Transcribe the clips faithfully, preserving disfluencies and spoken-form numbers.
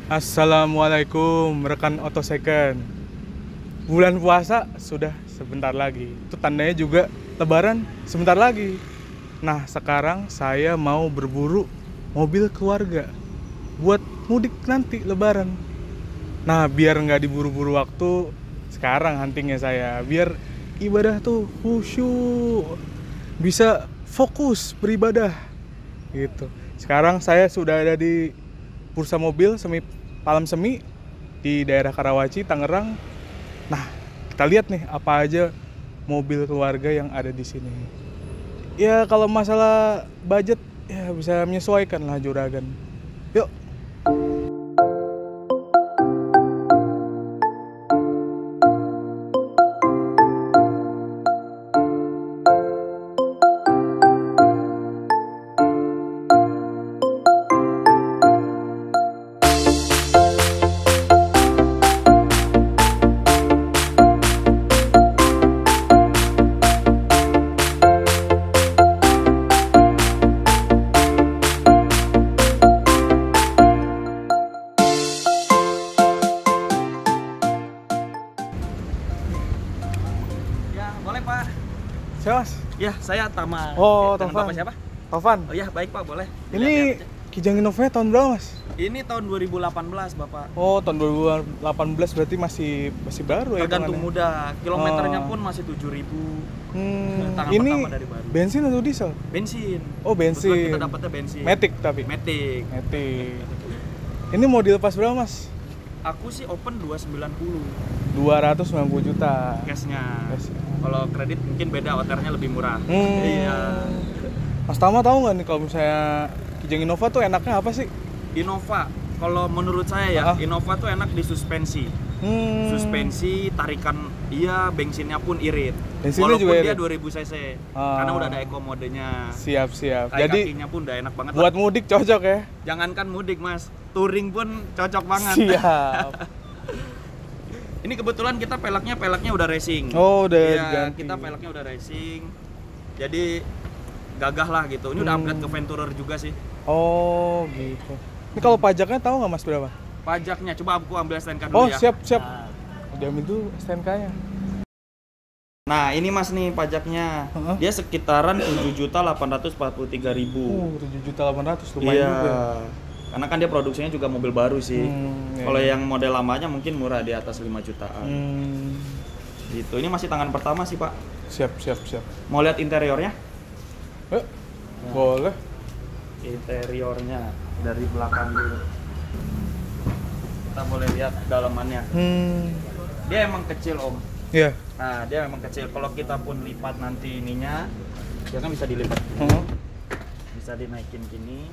Assalamualaikum rekan Auto Second. Bulan puasa sudah sebentar lagi. Itu tandanya juga lebaran sebentar lagi. Nah, sekarang saya mau berburu mobil keluarga buat mudik nanti lebaran. Nah, biar nggak diburu-buru waktu, sekarang huntingnya saya. Biar ibadah tuh khusyuk, bisa fokus beribadah gitu. Sekarang saya sudah ada di Bursa Mobil Semi Palem Semi di daerah Karawaci, Tangerang. Nah, kita lihat nih apa aja mobil keluarga yang ada di sini. Ya kalau masalah budget ya bisa menyesuaikan lah juragan. Yuk. Boleh Pak. Siapa Mas? Ya, saya Tama. Oh, Dengan Taufan. Bapak siapa? Taufan. Oh ya, baik Pak, boleh. Ini Kijang Innova tahun berapa Mas? Ini tahun dua ribu delapan belas Bapak. Oh, tahun dua ribu delapan belas berarti masih masih baru ya. Tergantung hitungannya. muda. Kilometernya Oh. pun masih tujuh ribu. Hmm, Tangan ini pertama dari baru. bensin atau diesel? Bensin. Oh, bensin. Kebetulan kita dapatnya bensin. Matic tapi. Matic. Matic. Ini mau dilepas berapa Mas? Aku sih open dua ratus sembilan puluh dua ratus sembilan puluh juta. cashnya. Cash. Kalau kredit mungkin beda, O T R-nya lebih murah. Hmm. Iya. Mas Tama tahu nggak nih kalau misalnya Kijang Innova tuh enaknya apa sih? Innova, kalau menurut saya ya, Ah. Innova tuh enak di suspensi. Hmm. Suspensi, tarikan iya, bensinnya pun irit. Bensinnya Walaupun juga dia irit? dua ribu cc. Ah. Karena udah ada eco modenya. Siap siap. Kayak Jadi kakinya pun udah enak banget. buat lah. mudik cocok ya? Jangankan mudik, Mas. Touring pun cocok banget. Siap. Ini kebetulan kita peleknya peleknya udah racing. Oh, udah Iya, diganti. kita peleknya udah racing. Jadi gagah lah gitu. Ini udah Hmm. upgrade ke Venturer juga sih. Oh, gitu. Ini kalau pajaknya tahu nggak Mas berapa? Pajaknya coba aku ambil S T N K dulu Oh, ya. siap siap. Nah. Diambil dulu S T N K-nya. Nah, ini Mas nih pajaknya. Heeh. Dia sekitaran tujuh juta delapan ratus empat puluh tiga ribu. Uh, tujuh juta delapan ratus lumayan Iya. juga. Karena kan dia produksinya juga mobil baru sih. Hmm, iya, Kalau iya. yang model lamanya mungkin murah di atas lima jutaan. Hmm, Gitu. Ini masih tangan pertama sih, Pak. siap siap siap. Mau lihat interiornya? Eh, boleh. Interiornya dari belakang dulu. Kita boleh lihat dalamannya. Hmm, Dia emang kecil, Om. iya. Nah, dia memang kecil. Kalau kita pun lipat nanti ininya, dia kan bisa dilipat. Heeh. Bisa dinaikin gini.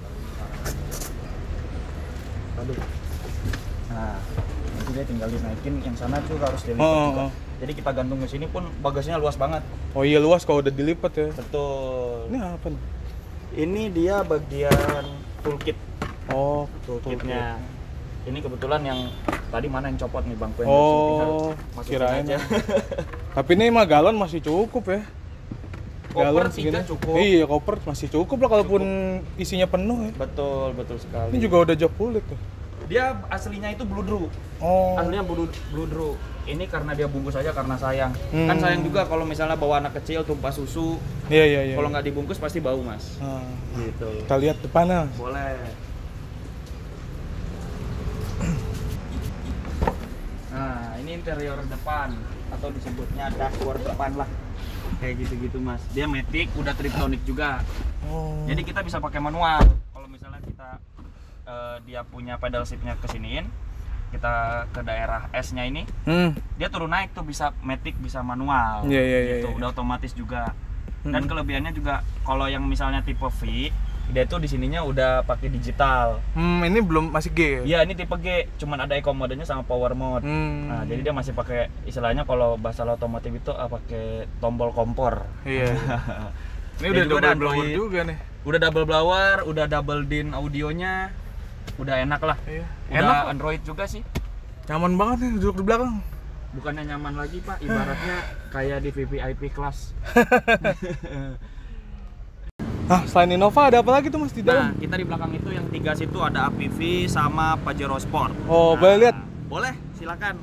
Aduh. Nah, nanti dia tinggal dinaikin, yang sana juga harus dilipat Oh, juga. oh. Jadi kita gantung ke sini pun bagasinya luas banget. Oh iya luas kalau udah dilipat ya. Betul. Ini apa nih? Ini dia bagian toolkit. Oh, Toolkitnya. Ini kebetulan yang tadi mana yang copot nih bangku yang Oh, masukin kirain. aja. Tapi ini mah galon masih cukup ya. Koper Galon tiga segini. cukup. Iya, koper masih cukup lah kalaupun isinya penuh ya. Betul, betul sekali. Ini juga udah jok kulit tuh. Dia aslinya itu blue drew. Oh. Aslinya blue, blue drew. Ini karena dia bungkus aja karena sayang. Hmm. Kan sayang juga kalau misalnya bawa anak kecil tumpah susu. Iya iya iya. Kalau nggak dibungkus pasti bau, Mas. Nah, Gitu. kita lihat depannya. Boleh. Nah, ini interior depan atau disebutnya dashboard depan lah. Kayak gitu-gitu, Mas. Dia matic, udah triptonic juga. Oh. Jadi kita bisa pakai manual. Kalau misalnya kita eh, dia punya pedal shiftnya kesiniin, kita ke daerah S-nya ini, Hmm. dia turun naik tuh bisa matic, bisa manual. Iya, iya, iya, gitu. iya. Udah otomatis juga. Dan Hmm. kelebihannya juga kalau yang misalnya tipe V, dia tuh di sininya udah pakai digital. Hmm, ini belum masih G ya? Iya, ini tipe G, cuman ada eco modenya sama power mode. Hmm. Nah, jadi dia masih pakai istilahnya kalau bahasa otomotif itu ah, pakai tombol kompor. Iya. Ini Dia udah juga double ada blower Android. juga nih. Udah double blower, udah double din audionya. Udah enak lah. Iya. Udah Enak kok. Android juga sih. Nyaman banget nih duduk di belakang. Bukannya nyaman lagi, Pak, ibaratnya kayak di V V I P kelas. Nah, selain Innova ada apa lagi tuh Mas di Nah, dalam? kita di belakang itu yang tiga situ ada A P V sama Pajero Sport. Oh, Nah, boleh lihat? Boleh, silakan.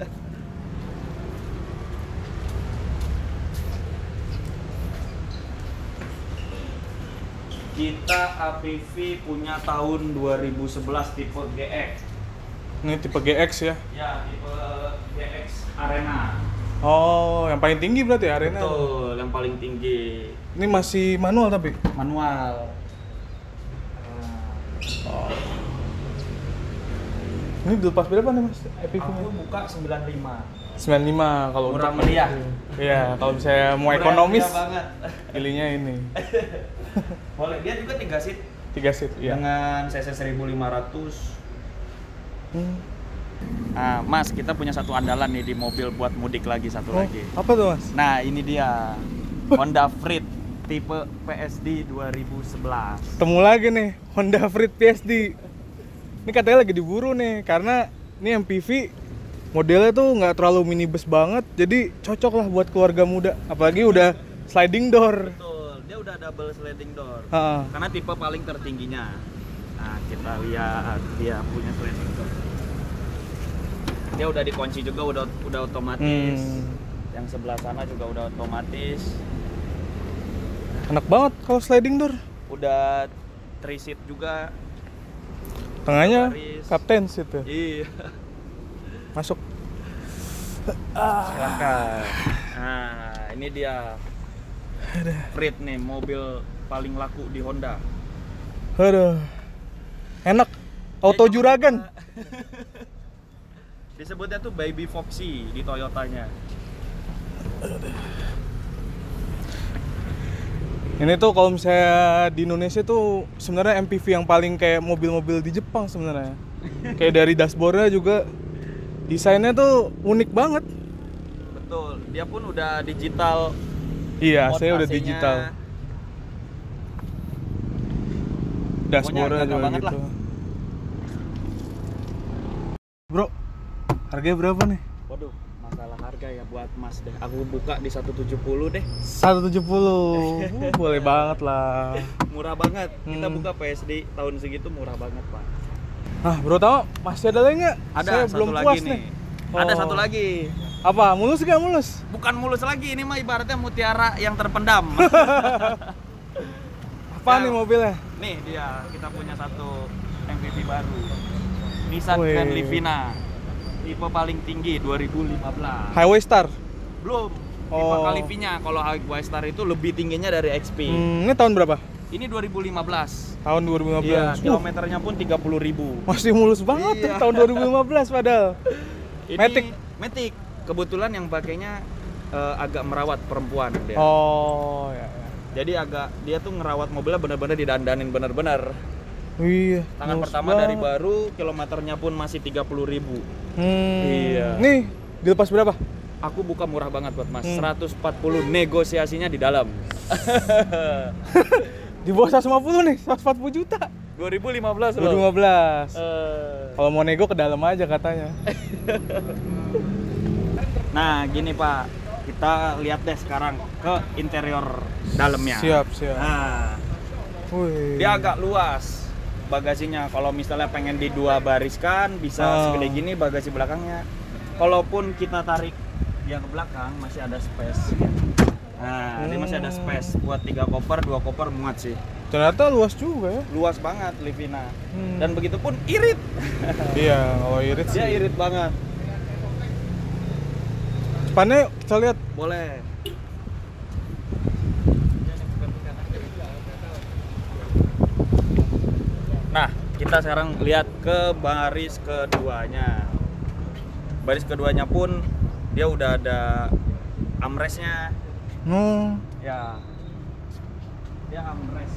Kita A P V punya tahun dua ribu sebelas tipe G X. Ini tipe G X ya. Ya, tipe G X Arena. Oh, yang paling tinggi berarti ya arena. Betul, yang paling tinggi. Ini masih manual tapi. Manual. Oh. Ini dilepas berapa nih Mas? A P V-nya? Aku buka sembilan puluh lima. sembilan puluh lima kalau Murah untuk meriah. Iya, kalau misalnya mau Murah ekonomis meriah banget. pilihnya ini. Boleh, dia juga tiga seat Tiga seat, iya. dengan C C seribu lima ratus. Hmm. Nah, Mas, kita punya satu andalan nih di mobil buat mudik lagi satu Oh, lagi. apa tuh Mas? Nah, ini dia Honda Freed tipe P S D dua ribu sebelas. Ketemu lagi nih Honda Freed P S D. Ini katanya lagi diburu nih karena ini M P V modelnya tuh nggak terlalu minibus banget, jadi cocok lah buat keluarga muda. Apalagi udah sliding door. Betul, dia udah double sliding door. Ha. Karena tipe paling tertingginya. Nah, kita lihat dia punya sliding door. Dia udah dikunci juga, udah udah otomatis. Hmm. Yang sebelah sana juga udah otomatis. Enak banget kalau sliding door. Udah three seat juga. Tengahnya Baris. kapten seat ya. Iya. Masuk. Silakan. Nah, ini dia. Freed nih, mobil paling laku di Honda. Aduh. Enak. Auto Dia juragan. juga- Disebutnya tuh Baby Foxy di Toyotanya. Ini tuh kalau misalnya di Indonesia tuh sebenarnya M P V yang paling kayak mobil-mobil di Jepang sebenarnya. Kayak dari dashboardnya juga desainnya tuh unik banget. Betul, dia pun udah digital. Iya, Mode saya udah A C-nya. digital. Dashboardnya gagah juga banget gitu. lah. Bro, harganya berapa nih? Waduh, masalah harga ya buat Mas deh. Aku buka di seratus tujuh puluh deh. seratus tujuh puluh. Boleh banget lah. Murah banget. Kita Hmm. buka P S D tahun segitu murah banget, Pak. Nah, Bro tahu masih ada lagi nggak? Ada Saya satu belum lagi puas nih. nih. Ada Oh. satu lagi. Apa? Mulus nggak mulus? Bukan mulus lagi, ini mah ibaratnya mutiara yang terpendam. Apa Ya. nih mobilnya? Nih dia, kita punya satu M V P baru. Nissan Wih. Grand Livina. Tipe paling tinggi dua ribu lima belas. Highway Star. Belum. Tipe Oh. Calivina. Kalau Highway Star itu lebih tingginya dari X P. Hmm, ini tahun berapa? Ini dua ribu lima belas. Tahun dua ribu lima Iya, belas. Uh, kilometernya pun tiga puluh ribu. masih mulus banget Iya. tuh tahun dua ribu lima belas padahal. Ini Matic. Matic. Kebetulan yang pakainya eh, agak merawat perempuan dia. Oh, ya, ya. Jadi agak dia tuh ngerawat mobilnya benar-benar didandanin benar-benar. Iya. Tangan mulus pertama banget. dari baru, kilometernya pun masih tiga puluh ribu. Hmm. Iya. Nih, dilepas berapa? Aku buka murah banget buat Mas. Hmm. seratus empat puluh negosiasinya di dalam. Di bawah seratus lima puluh nih, seratus empat puluh juta. dua ribu lima belas dua ribu loh. lima belas. Eh, Kalau mau nego ke dalam aja katanya. Nah, gini Pak. Kita lihat deh sekarang ke interior dalamnya. Siap, siap. Nah, Wih. dia agak luas bagasinya. Kalau misalnya pengen di dua bariskan bisa Oh. segede gini bagasi belakangnya. Kalaupun kita tarik dia ke belakang masih ada space. Nah, ini masih ada Hmm. space buat tiga koper, dua koper muat sih. Ternyata luas juga ya. Luas banget Livina. Hmm. Dan begitu pun irit. Iya, kalau irit sih. Dia irit banget. Depannya kita lihat. Boleh. Nah, kita sekarang lihat ke baris keduanya. Baris keduanya pun dia udah ada armrestnya. Hmm. Ya. Dia armrest.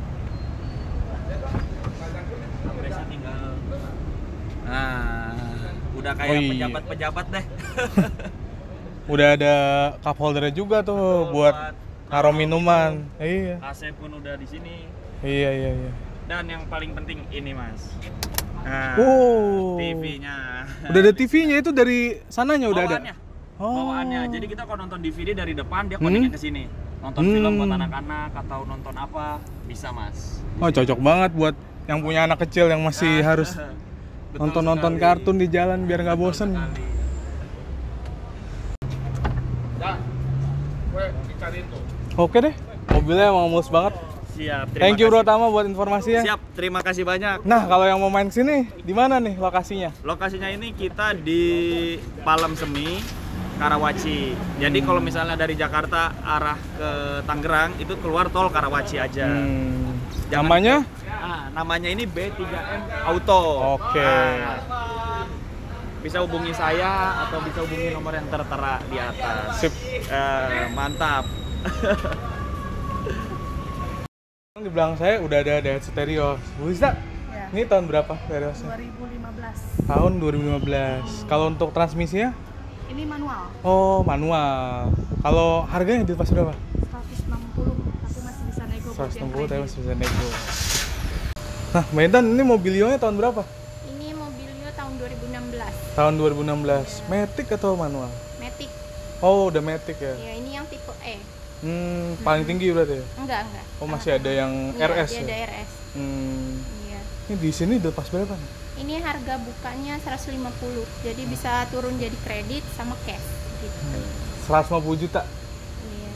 Armrestnya tinggal. Nah, udah kayak Oh iya. pejabat-pejabat deh. Udah ada cup holdernya juga tuh Betul, buat buat naruh naruh minuman. Iya. A C pun udah di sini. Iya, iya, iya. Dan yang paling penting ini Mas. Nah, Oh. T V-nya. Udah ada T V-nya itu dari sananya udah Bawaannya. ada. Oh. Bawaannya. Jadi kita kalau nonton D V D dari depan dia connect-nya Hmm. ke sini. nonton Hmm. film buat anak-anak atau nonton apa bisa mas. Oh, cocok banget buat yang punya anak kecil yang masih Nah, harus betul nonton-nonton sekali. kartun di jalan biar nggak Betul bosen. sekali. Oke deh, mobilnya emang mulus banget. Siap. terima Thank you Bro kasih. Tama buat informasinya. Siap, terima kasih banyak. Nah, kalau yang mau main sini, di mana nih lokasinya? Lokasinya ini kita di Palem Semi, Karawaci. Jadi kalau misalnya dari Jakarta arah ke Tangerang itu keluar tol Karawaci aja. Hmm, Jangan- namanya? Ah, namanya ini B tiga M Auto. Oke. Ah, bisa hubungi saya atau bisa hubungi nomor yang tertera di atas. Sip. Eh, mantap. Di belakang saya udah ada Daihatsu Stereo. Bu Lisa, Ya, ini tahun berapa Stereo? dua ribu lima belas. Tahun dua ribu lima belas. Kalau untuk transmisinya? Ini manual, Oh, manual. Kalau harganya di pas berapa? seratus enam puluh, tapi masih bisa nego buat seratus yang enam puluh tapi kredit. masih bisa nego. Nah, Mbak Intan, ini mobilionya tahun berapa? Ini mobilnya tahun dua ribu enam belas, Tahun dua ribu enam belas. Matic atau manual? Matic. Oh, udah Matic ya. Ya, ini yang tipe E. Hmm, paling tinggi berarti ya? Enggak, enggak. Oh, masih ada yang Iya, R S dia ya? ada R S. Hmm. Iya. Ini di sini dilepas berapa nih? Ini harga bukanya seratus lima puluh. Jadi bisa turun jadi kredit sama cash gitu. seratus lima puluh juta. Iya.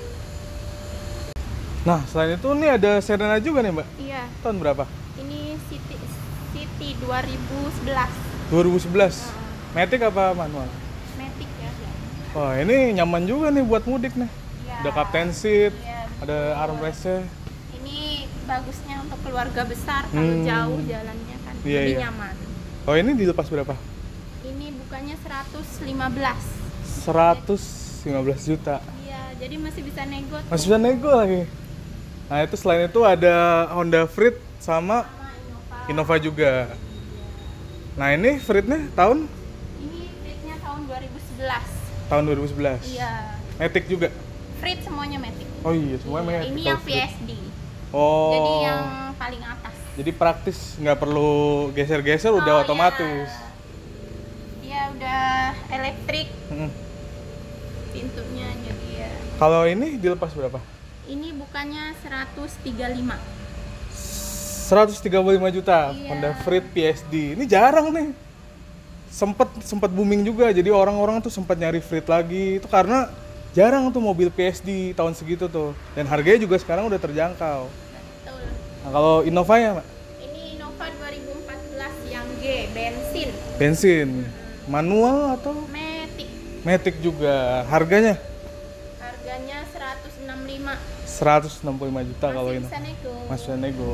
Nah, selain itu nih ada Serena juga nih, Mbak. Iya, Tahun berapa? ini City City dua ribu sebelas. dua ribu sebelas. Heeh. Matic apa manual? Matic ya. Wah, ini nyaman juga nih buat mudik nih. Iya. Ada captain seat, Iya, ada betul. armrestnya. Ini bagusnya untuk keluarga besar kalau Hmm. jauh jalannya kan Iya, lebih iya. nyaman. Oh, ini dilepas berapa? Ini bukannya seratus lima belas. seratus lima belas juta. Iya, jadi masih bisa nego tuh. Masih bisa nego lagi. Nah, itu selain itu ada Honda Freed sama Sama Innova. Innova juga. Nah, ini Freed-nya tahun Ini Freed-nya tahun dua ribu sebelas. tahun dua ribu sebelas. Iya. Matic juga. Freed semuanya Matic. Oh iya, semuanya Iya, Matic. ini kalau yang Freed. V S D. Oh. Jadi yang paling atas. Jadi praktis, nggak perlu geser-geser, udah Oh, otomatis. Iya, Iya, udah elektrik Mm. pintunya jadi ya. Kalau ini dilepas berapa? Ini bukannya seratus tiga puluh lima. seratus tiga puluh lima juta. Iya. Honda Freed P S D. Ini jarang nih. Sempet sempet booming juga. Jadi orang-orang tuh sempat nyari Freed lagi. Itu karena jarang tuh mobil P S D tahun segitu tuh. Dan harganya juga sekarang udah terjangkau. Betul. Nah, kalau Innova ya, Mbak? Ini Innova dua ribu empat belas yang G, bensin, Bensin. Manual atau Matic. Matic juga. Harganya Harganya seratus enam puluh lima. seratus enam puluh lima juta kalau Masih ini. bisa nego. Mas bisa nego.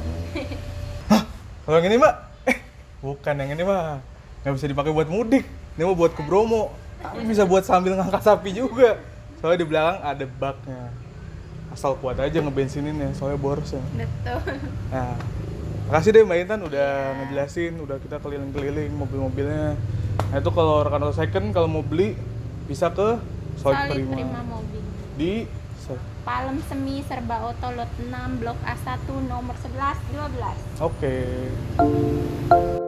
Hah? Kalau yang ini, Mbak? Eh, bukan yang ini, Mbak. Nggak bisa dipakai buat mudik. Ini mau buat ke Bromo. Tapi bisa buat sambil ngangkat sapi juga. Soalnya di belakang ada baknya. Asal kuat aja ngebensininnya, soalnya boros ya. Betul. Nah, makasih deh Mbak Intan udah ngejelasin, udah kita keliling-keliling mobil-mobilnya. Nah, itu kalau rekan auto second kalau mau beli bisa ke Solid Solid Prima Prima Mobil. di Palem Semi Serba Auto Lot enam Blok A satu nomor sebelas dua belas. Oke.